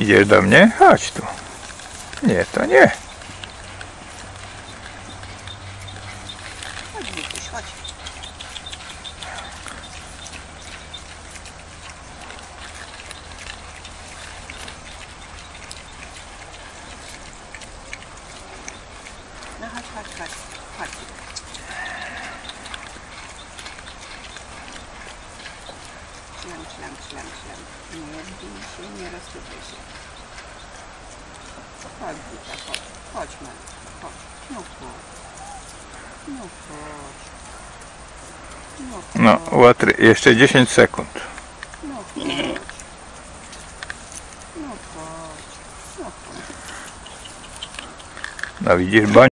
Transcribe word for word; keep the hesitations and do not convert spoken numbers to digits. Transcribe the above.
Idziesz do mnie? Chodź tu. Nie, to nie. Chodź, Wituś, chodź. No chodź, chodź, chodź, chodź. Ślem, ślem, ślem, ślem. Nie bij się, nie rozsypaj się. Chodź, Wita, chodź. Chodź, Mary, chodź. No chodź. No chodź. No chodź. No, łatry, jeszcze dziesięć sekund. No chodź. No chodź. No chodź. No widzisz, bądź